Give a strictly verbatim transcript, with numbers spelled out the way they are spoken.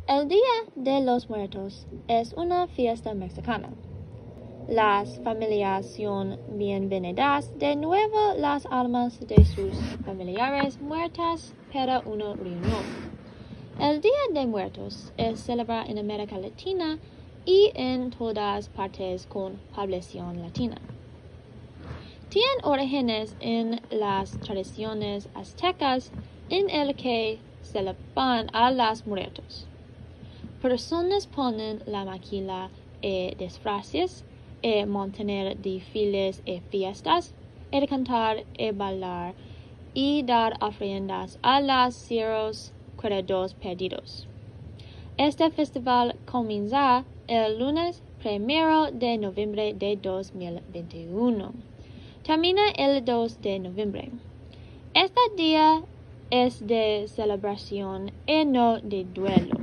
El Día de los Muertos es una fiesta mexicana. Las familias son bienvenidas de nuevo las almas de sus familiares muertas para una reunión. El Día de Muertos es celebrado en América Latina y en todas partes con población latina. Tiene orígenes en las tradiciones aztecas en el que celebran a los muertos. Personas ponen la maquila y disfraces y mantener desfiles y fiestas, y cantar y bailar y dar ofrendas a los seres queridos perdidos. Este festival comienza el lunes primero de noviembre de dos mil veintiuno. Termina el dos de noviembre. Este día es de celebración y no de duelo.